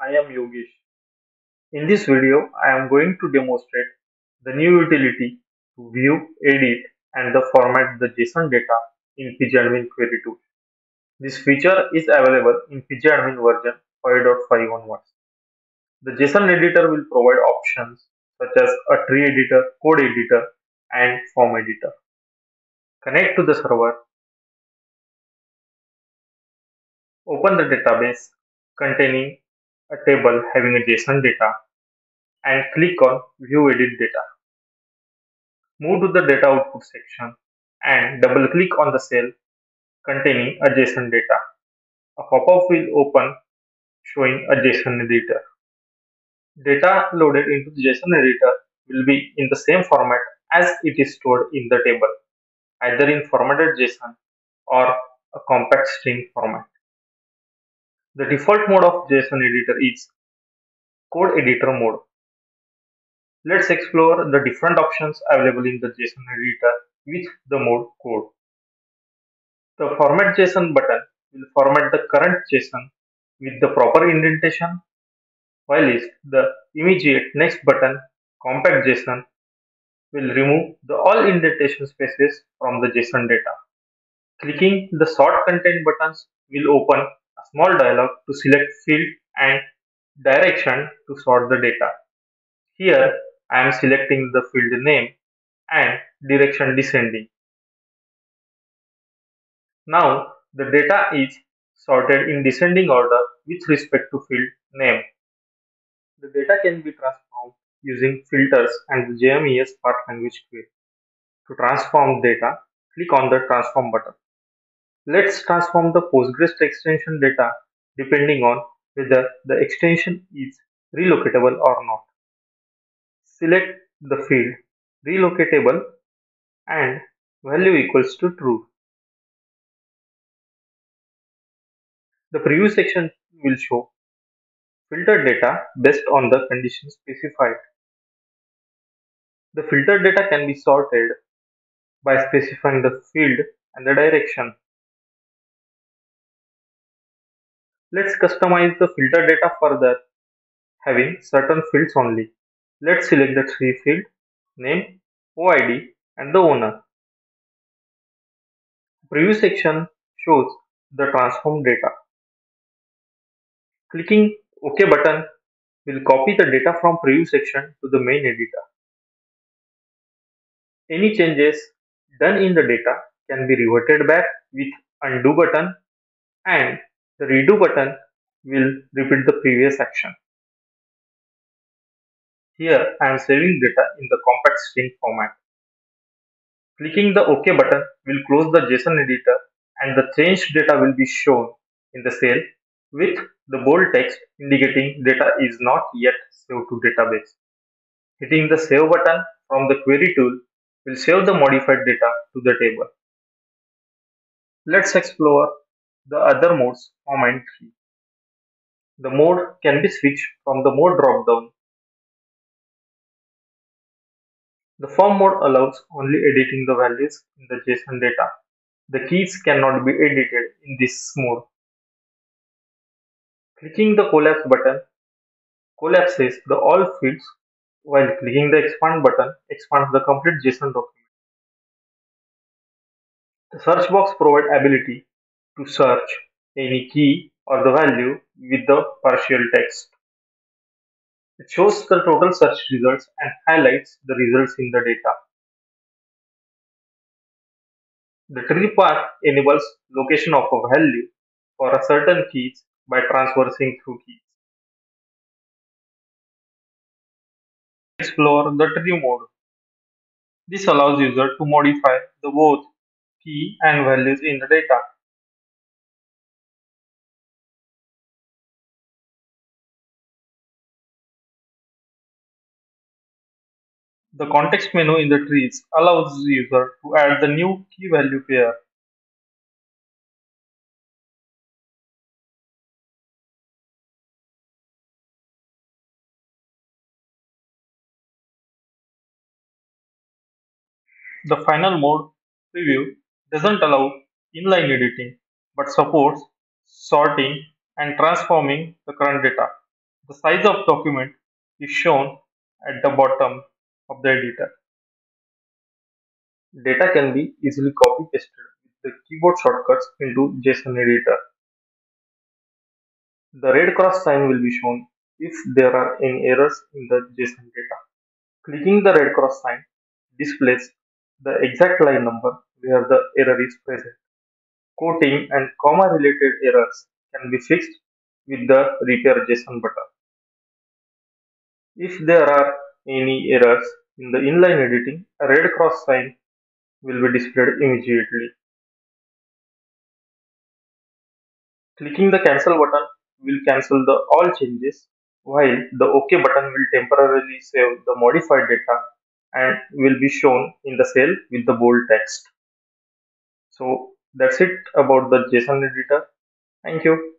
I am Yogesh. In this video, I am going to demonstrate the new utility to view, edit, and the format the JSON data in pgadmin query tool. This feature is available in pgadmin version 5.5 onwards. The JSON editor will provide options such as a tree editor, code editor, and form editor. Connect to the server, open the database containing a table having a JSON data, and click on View Edit Data. Move to the data output section and double click on the cell containing a JSON data. A pop-up will open showing a JSON editor. Data loaded into the JSON editor will be in the same format as it is stored in the table, either in formatted JSON or a compact string format. The default mode of JSON editor is code editor mode. Let's explore the different options available in the JSON editor with the mode code. The Format JSON button will format the current JSON with the proper indentation, while the immediate next button, Compact JSON, will remove the all indentation spaces from the JSON data. Clicking the Sort Content buttons will open a small dialog to select field and direction to sort the data. Here, I am selecting the field name and direction descending. Now, the data is sorted in descending order with respect to field name. The data can be transformed using filters and the JMES Spark language query. To transform data, click on the transform button. Let's transform the Postgres extension data depending on whether the extension is relocatable or not. Select the field relocatable and value equals to true. The preview section will show filtered data based on the conditions specified. The filtered data can be sorted by specifying the field and the direction. Let's customize the filter data further, having certain fields only. Let's select the three fields: name, OID, and the owner. Preview section shows the transformed data. Clicking OK button will copy the data from preview section to the main editor. Any changes done in the data can be reverted back with undo button, and the redo button will repeat the previous action. Here I am saving data in the compact string format. Clicking the OK button will close the JSON editor and the changed data will be shown in the cell with the bold text indicating data is not yet saved to database. Hitting the save button from the query tool will save the modified data to the table. Let's explore the other modes, form and tree. The mode can be switched from the mode drop-down. The form mode allows only editing the values in the JSON data. The keys cannot be edited in this mode. Clicking the collapse button collapses the all fields, while clicking the expand button expands the complete JSON document. The search box provides ability to search any key or the value with the partial text. It shows the total search results and highlights the results in the data. The tree path enables location of a value for a certain keys by transversing through keys. Explore the tree mode. This allows user to modify the both key and values in the data. The context menu in the trees allows the user to add the new key value pair. The final mode, preview, doesn't allow inline editing but supports sorting and transforming the current data. The size of document is shown at the bottom of the editor. Data can be easily copy pasted with the keyboard shortcuts into JSON editor. The red cross sign will be shown if there are any errors in the JSON data. Clicking the red cross sign displays the exact line number where the error is present. Quoting and comma related errors can be fixed with the repair JSON button. If there are any errors in the inline editing, a red cross sign will be displayed immediately. Clicking the cancel button will cancel the all changes, while the OK button will temporarily save the modified data and will be shown in the cell with the bold text. So that's it about the JSON editor. Thank you.